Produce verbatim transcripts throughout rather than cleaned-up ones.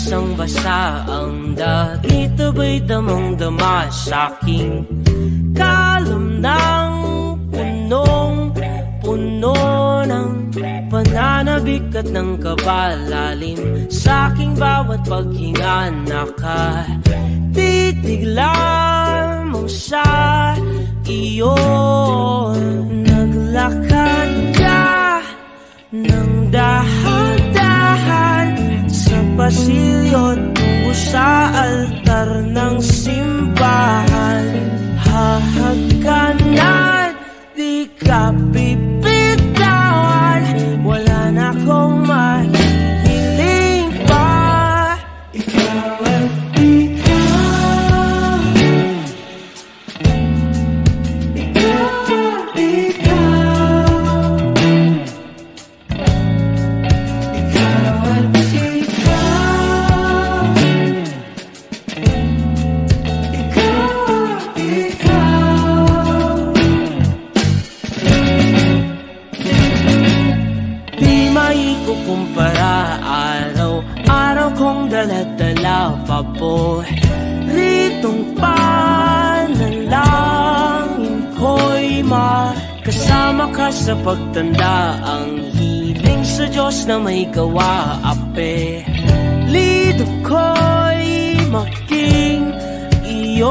basang-basa ang dagit, abay damang-dama sa'king kalam ng punong-puno ng pananabik at ng kabalalim. Sa'king bawat paghinga nakatitig lamang sa iyo. Naglakad ka ng dahan-dahan sa pasilyo tungo sa altar ng simbahan. Hahagkanan, di ka bibitawan, wala na akong mahihiling pa. Ikaw at ikaw, ikaw at ikaw, ikaw at ikaw, ikaw at ikaw. Di maikukumpara, araw-araw kong dala-dala pa po ritong panalangin ko'y makasama ka sa pagtanda. Ang hiling sa Diyos na may gawa, apelido ko'y maging iyo.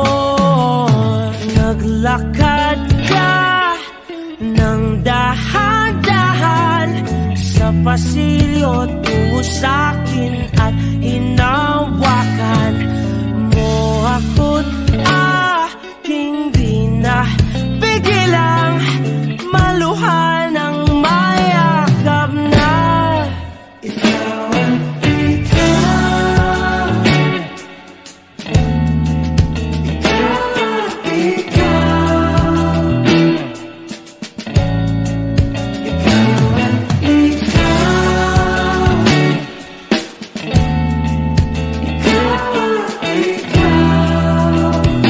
Naglakad ka ng dahan-dahan sa pasilyo tungo sa'kin at hinawakan mo ako't aking binapigilang maluhan ng mayakap na ikaw at ikaw, ikaw at ikaw, ikaw at ikaw, ikaw at ikaw.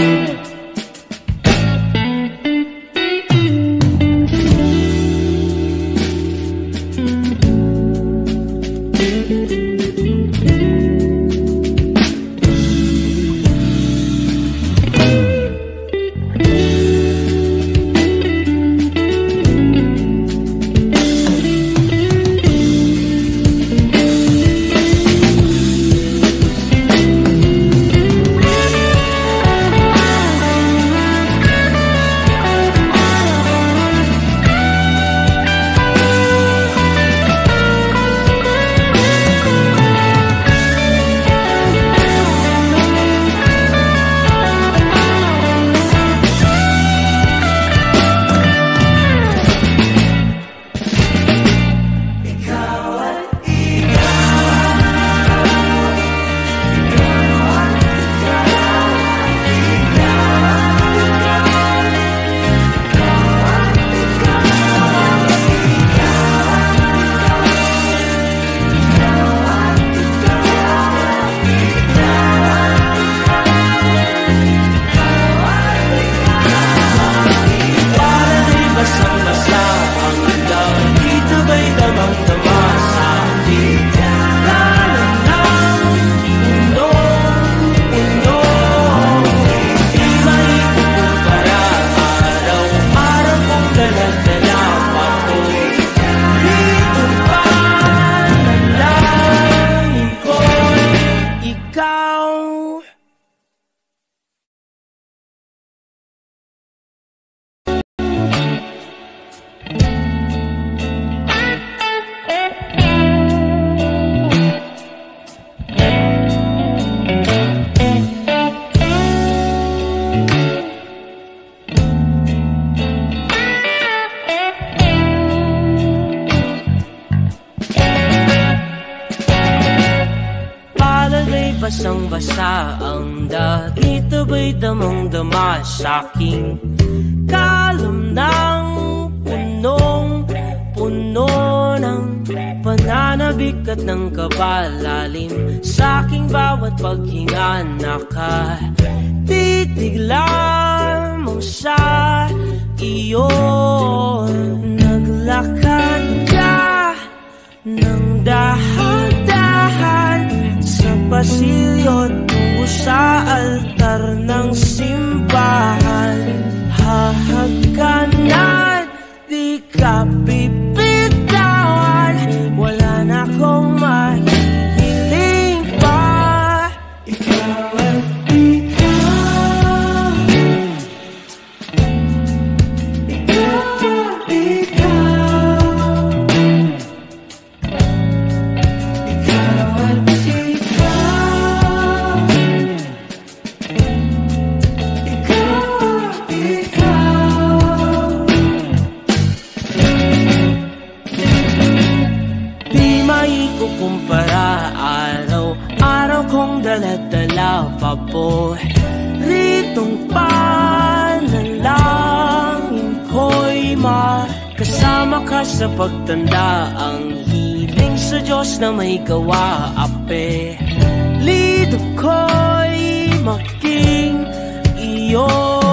Basang-basa ang dagit, abay damang-dama sa'king kalam ng punong-puno ng pananabik at ng kabalalim. Sa'king bawat paghinga nakatitig lamang sa iyo. Naglakad ka ng dahan-dahan sa pasilyo sa pagtanda, ang hiling sa Diyos na may gawa. Ape, lido ko'y maging iyo.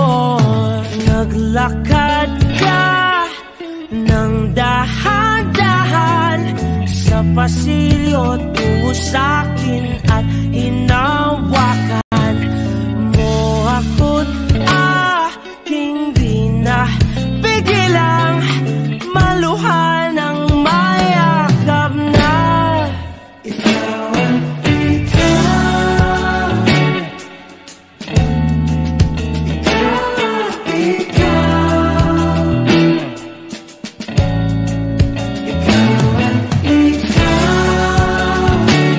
Naglakad ka ng dahan-dahan sa pasilyo tungo sa'kin at hinawakan mo ako't aking binapigilang maluhan ng mayakap na ikaw ang ikaw. Ikaw, ikaw. Ikaw ang ikaw.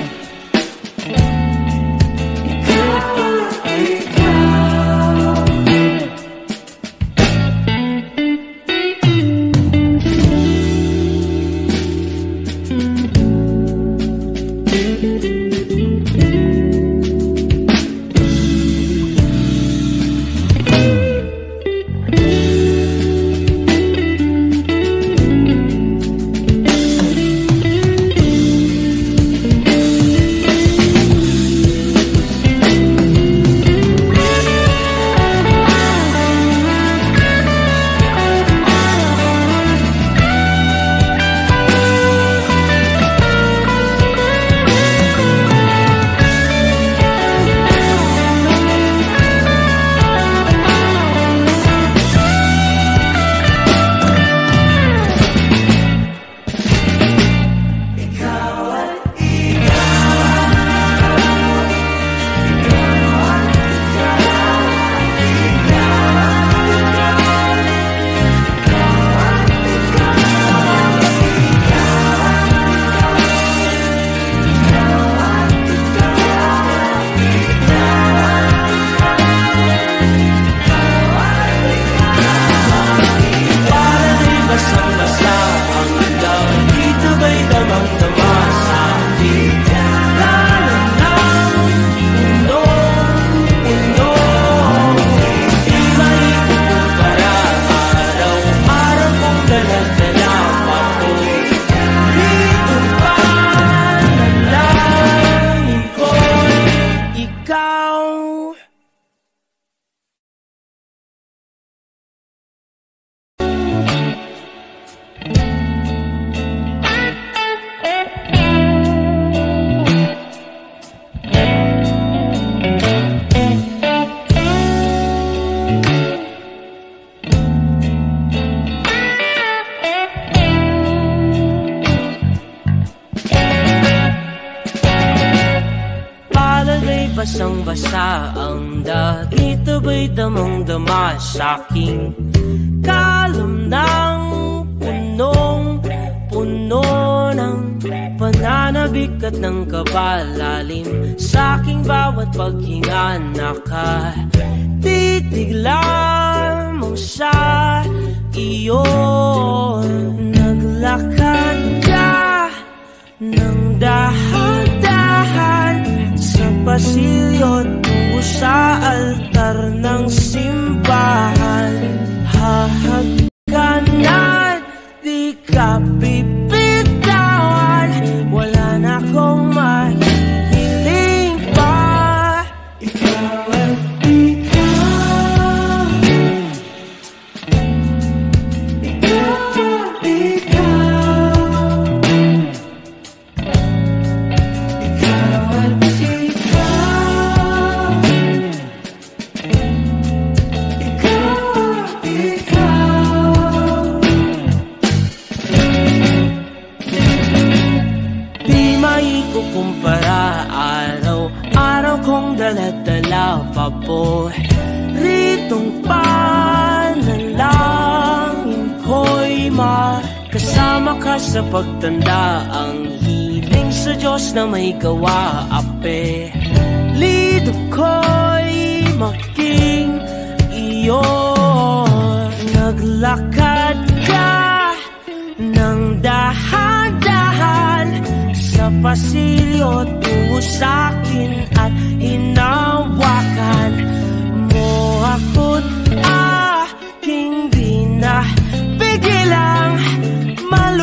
Basang-basa ang dahita ba'y damang-dama sa'king kalam ng punong-puno ng pananabik at ng kabalalim. Sa'king bawat paghinga nakatitig lamang sa iyo. Naglakad ka ng dahan-dahan sa pasilyo tungo sa altar ng simbahan. Hahagkanan, di ka bibitawan. Wala na akong mahihiling pa. Ikaw ang ikaw. Ikaw, ikaw. Ikaw ang kumpara, araw-araw kong dala-dala pa po ritong panalangin ko'y makasama ka sa pagtanda. Ang hiling sa Diyos na may gawa. Ape, lido ko'y maging iyo. Naglakad ka ng dahan-dahan sa pasilyo tungo sa'kin at hinawakan mo ako't aking binapigilang mal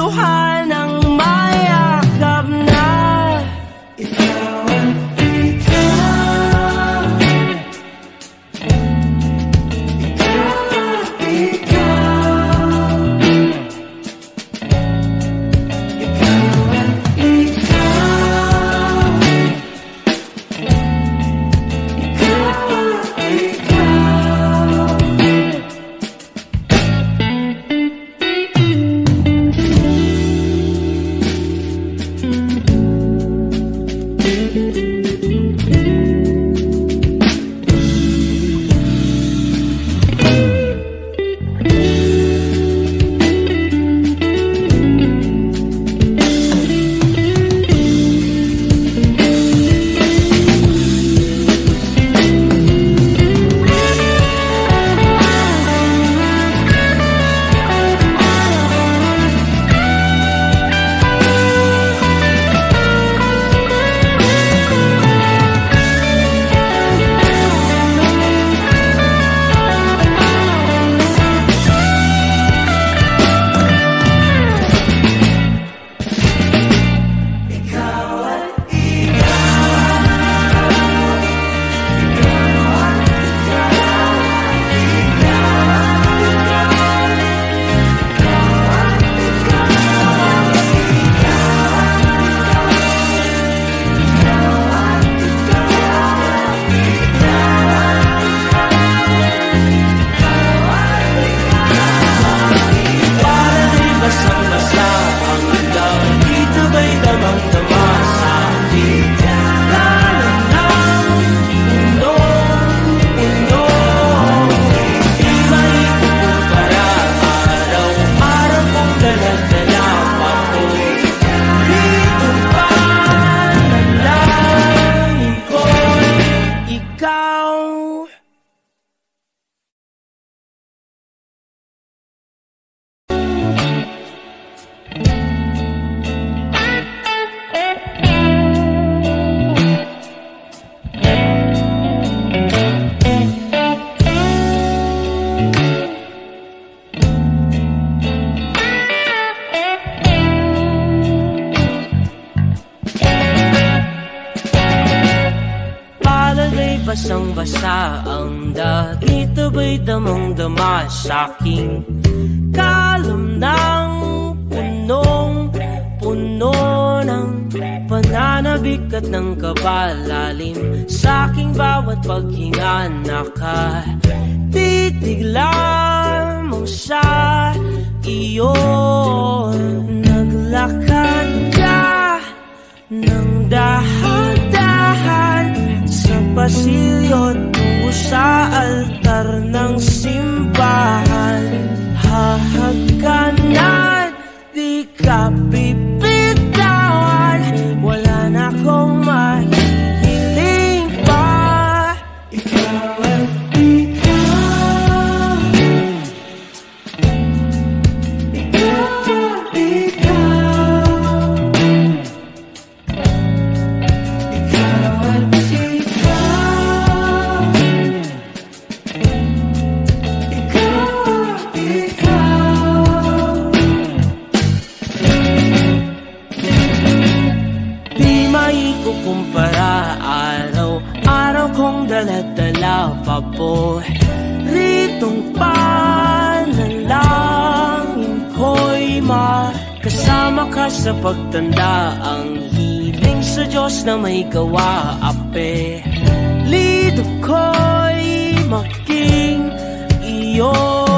basa ang dagit, abay damang-dama sa'king kalam ng punong-puno ng pananabik at ng kabalalim. Sa'king bawat paghinga nakatitig lamang sa iyo. Naglakad ka ng dahan-dahan sa pasilyo tungo sa altar ng simbahan. Hahagkanan, di ka bibitawan, wala na akong mahihiling pa. Ikaw at ikaw, ikaw at ikaw, ikaw at ikaw, ikaw at ikaw. Di maikukumpara, araw-araw kong dala-dala pa po ritong panalangin ko'y makasama ka sa pagtanda. Ang hiling sa Diyos na may gawa, ape lido ko'y maging iyo.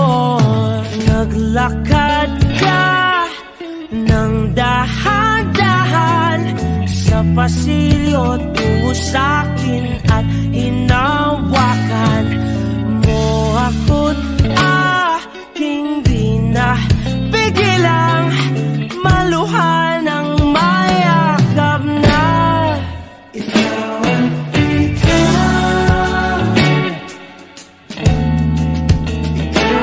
Naglakad ka ng dahan-dahan sa pasilyo tungo sa'kin at hinawakan mo ako't aking di na pigilang maluhan ng mayakap na. Ikaw at ikaw, ikaw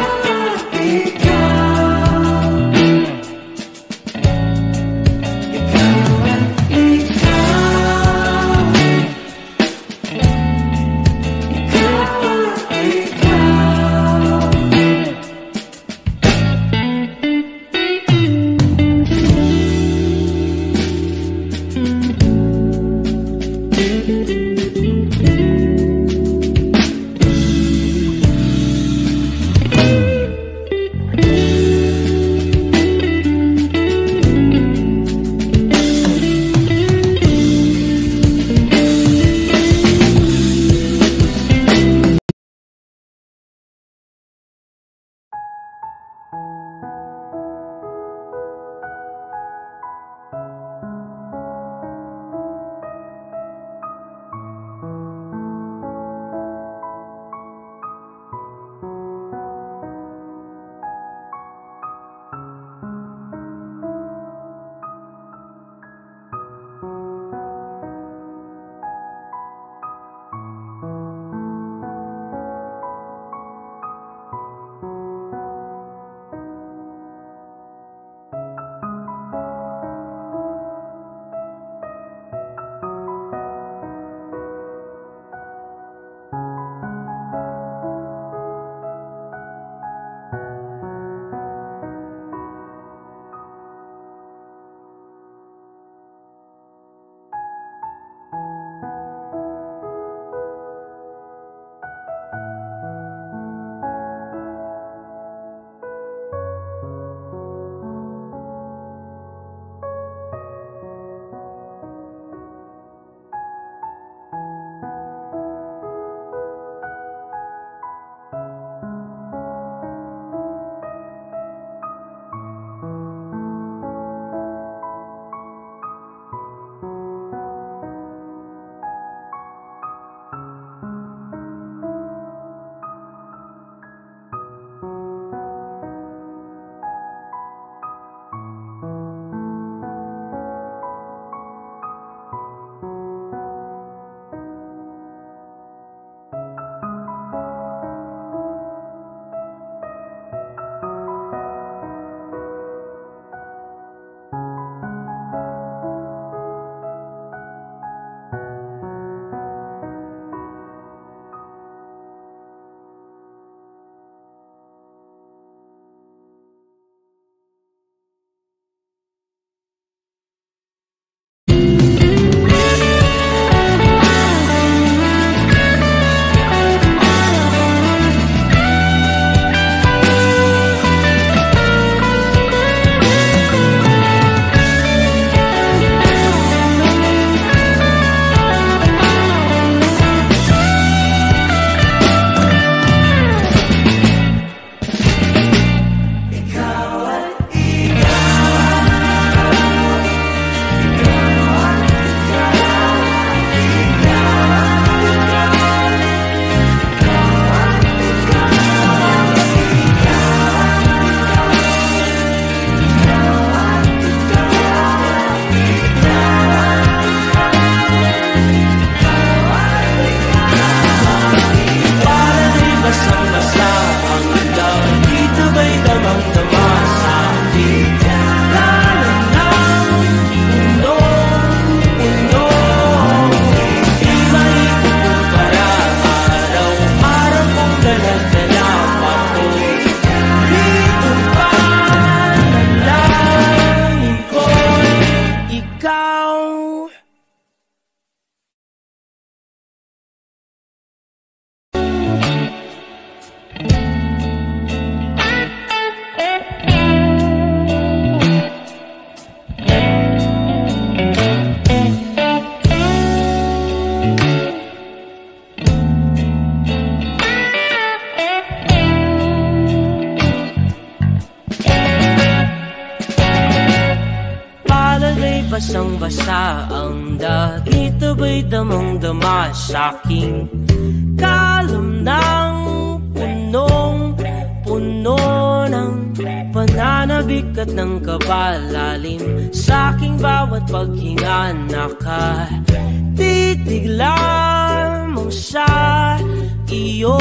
basang-basa ang dagit, abay damang-dama sa'king kalam ng punong-puno ng pananabik at ng kabalalim. Sa'king bawat paghinga nakatitig lamang sa iyo.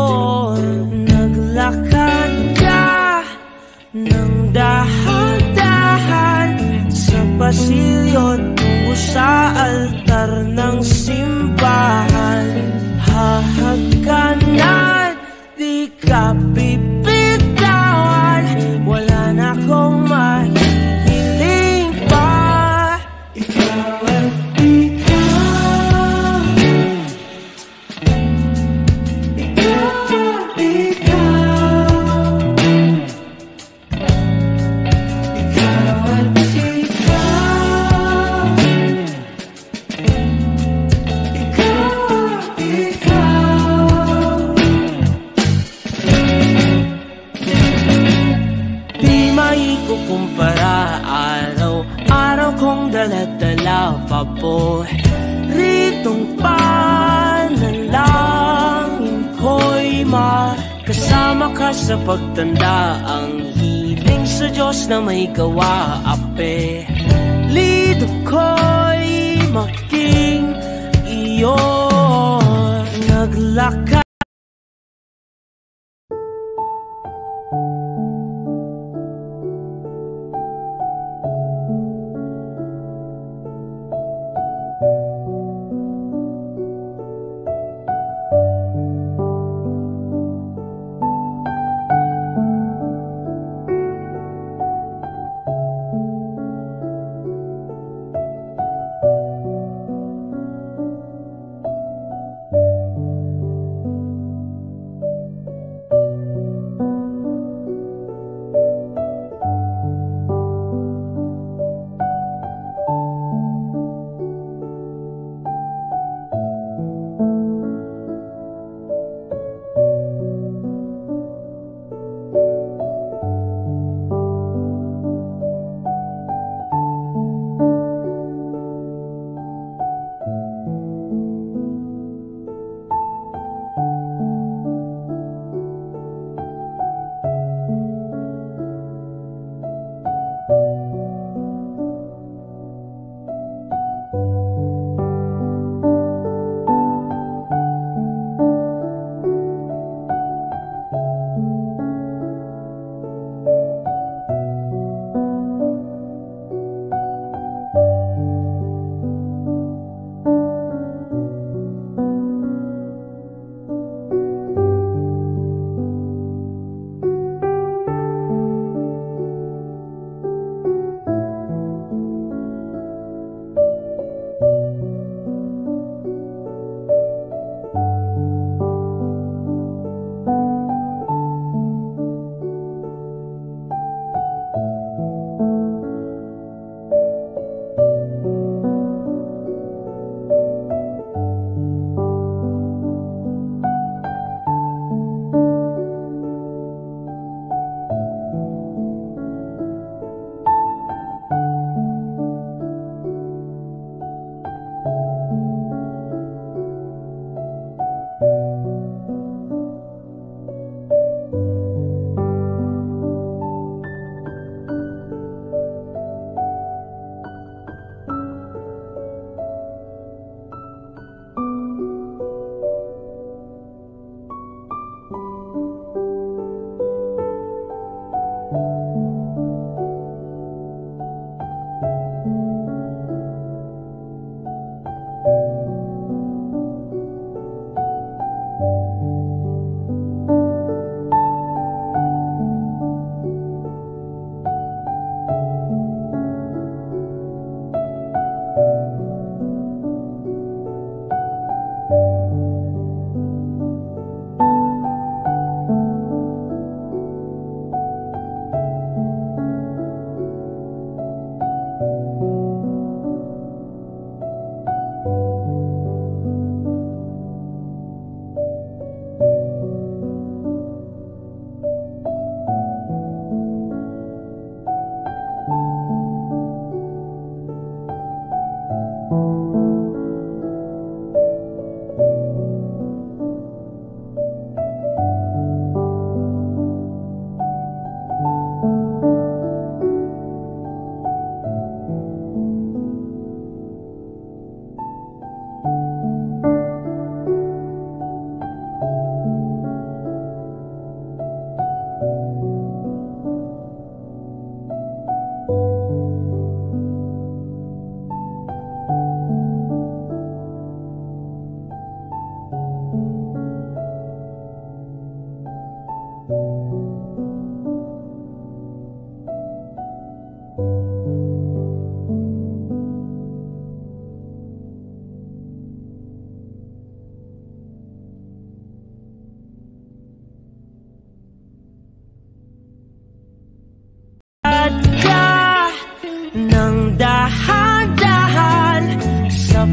Naglakad ka ng dahan-dahan sa pasilyo tungo sa altar ng simbahan. Hahagkanan, di ka bibitawan, wala na akong mahihiling pa. Ikaw at ikaw, ikaw at ikaw, ikaw at ikaw, ikaw at ikaw. Di maikukumpara, araw-araw kong dala-dala pa po ritong panalangin ko'y makasama ka sa pagtanda. Ang hiling sa Diyos na may gawa, apelido ko'y maging iyo. Naglakad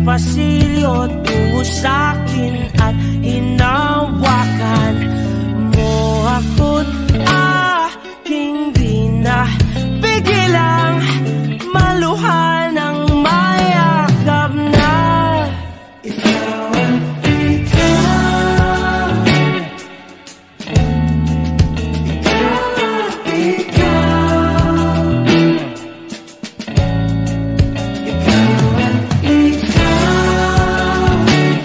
pasilyo tungo sa'kin at hinawakan mo ako't aking pinapigilang maluhan ng mayakap na ikaw ang ikaw. Ikaw, ikaw. Ikaw ang ikaw.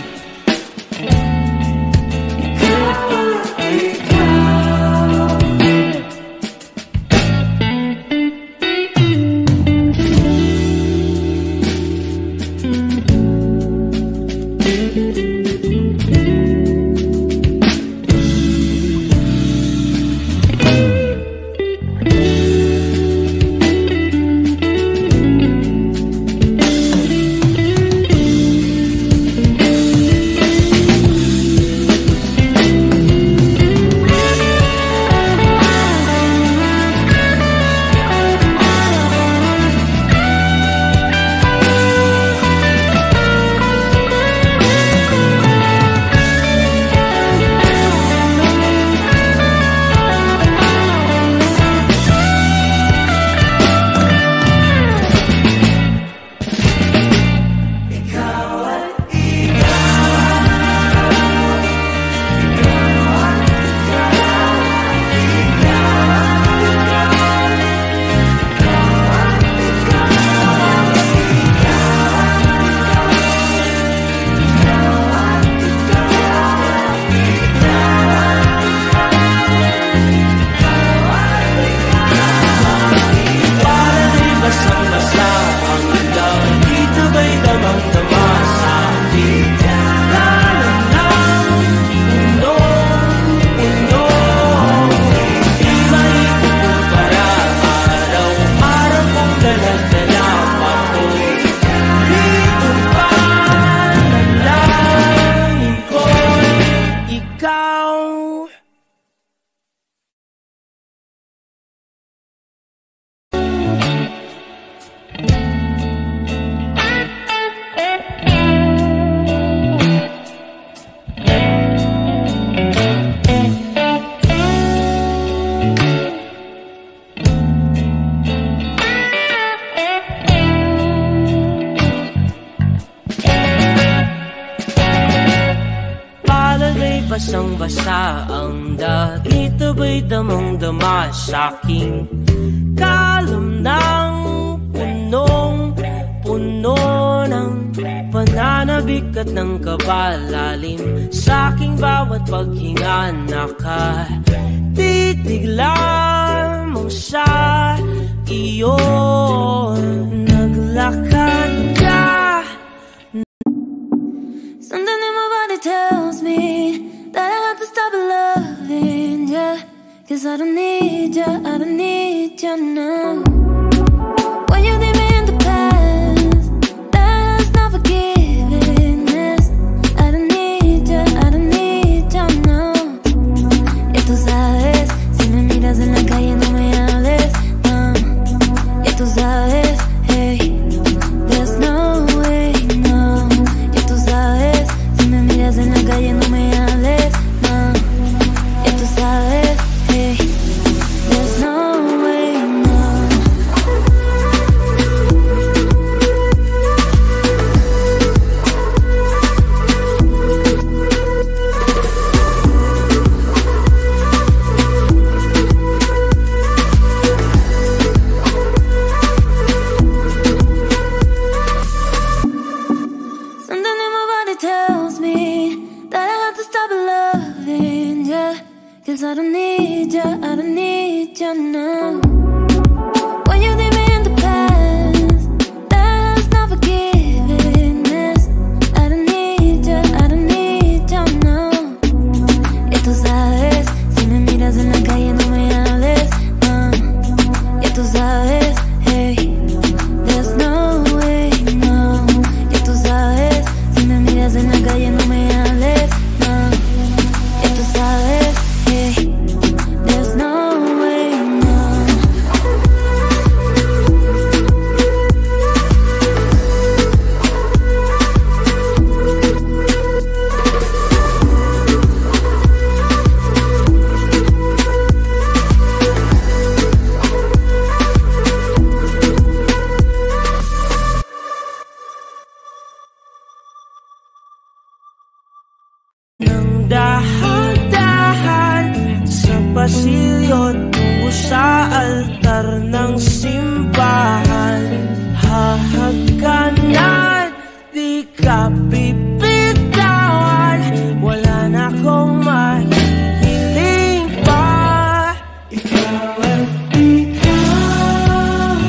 Basang-basa ang dagit, abay damang-dama sa'king kalam ng punong-puno ng pananabik at ng kabalalim. Sa'king bawat paghinga nakatitig lamang sa iyo. Naglakad ka. Something in my body tells me that I have to stop loving ya, 'cause I don't need ya, I don't need ya now. When you leave me in the past, that's not forgiveness. I don't need ya, I don't need ya now. Ya tú sabes, si me miras en la calle no me hables, no. Ya tú sabes, hey, there's no way, no. Ya tú sabes, si me miras en la calle no me hables, no. Ya tú sabes, hey, there's no way, no. altar ng simbahan, hahagkanan, di ka bibitawan. Wala na akong mahihiling pa. Ikaw at ikaw,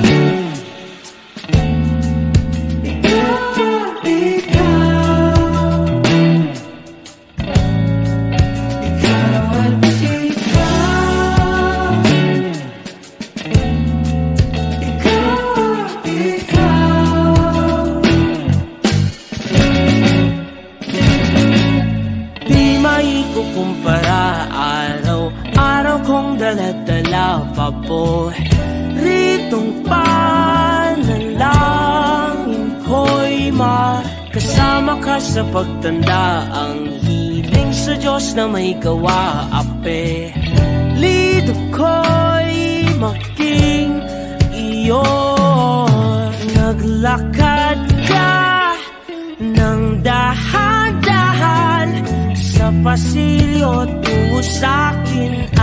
ikaw at ikaw, ikaw at ikaw, ikaw at ikaw. Di maikukumpara, araw-araw kong dala-dala pa po. Ritong panalangin ko'y makasama ka sa pagtanda. Ang hiling sa Diyos na may gawa, ape. Lido ko'y maging iyo. Naglakad ka ng dahan-dahan sa pasilyo tungo sa'kin.